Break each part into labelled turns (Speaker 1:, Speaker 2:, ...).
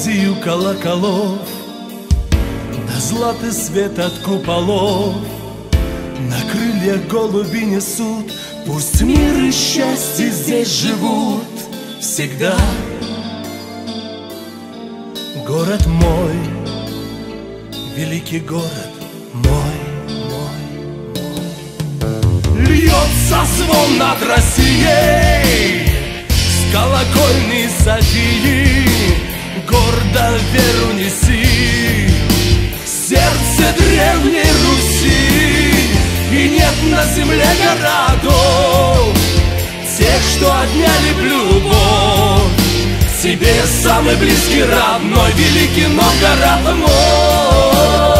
Speaker 1: мелодию колоколов, да златый свет от куполов на крыльях голуби несут. Пусть мир и счастье здесь живут всегда. Город мой, великий город мой, льется звон над Россией с колокольни Софии. Гордо веру неси в сердце древней Руси. И нет на земле городов, тех, что отняли б любовь к тебе, самый близкий, родной, великий Новгород мой.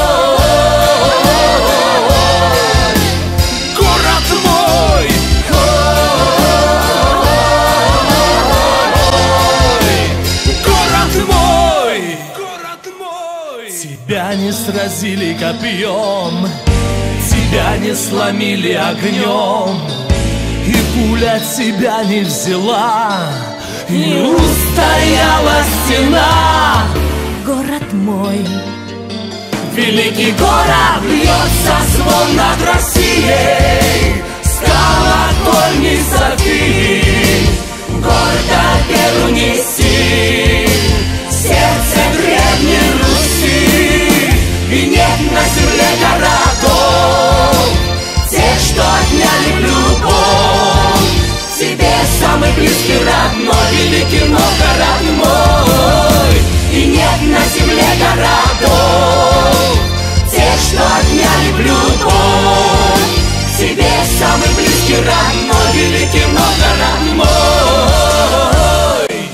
Speaker 1: Тебя не сразили копьем, тебя не сломили огнем, и пуля тебя не взяла, не устояла стена.
Speaker 2: Город мой,
Speaker 1: великий город, льется звон над Россией с колокольни Софии. Гордо веру неси в сердце древней Руси. И нет на земле городов, тех, что отняли любовь к тебе, самый близкий, родной, великий Новгород мой. И нет на земле городов, тех, что отняли любовь к тебе, самый близкий, родной, великий Новгород мой.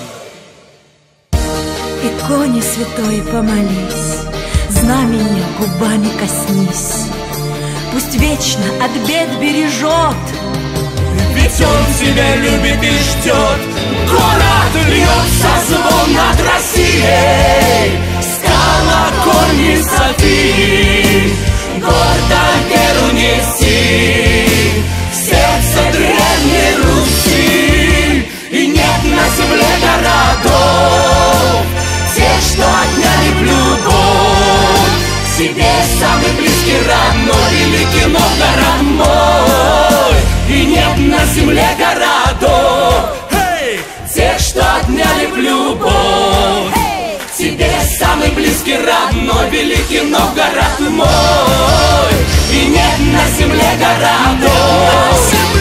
Speaker 2: иконе святой помолись, знамени губами коснись. Пусть вечно от бед бережет,
Speaker 1: ведь он тебя любит и ждет. Город, льется звон над Россией с колокольни Софии. Гордо веру неси в сердце древней Руси. И нет на земле городов, тех, что отняли б любовь к себе, самый близкий, родной, великий Новгород мой. И нет на земле городов, тех, что отняли б любовь к тебе, самый близкий, родной, великий Новгород мой. И нет на земле городов,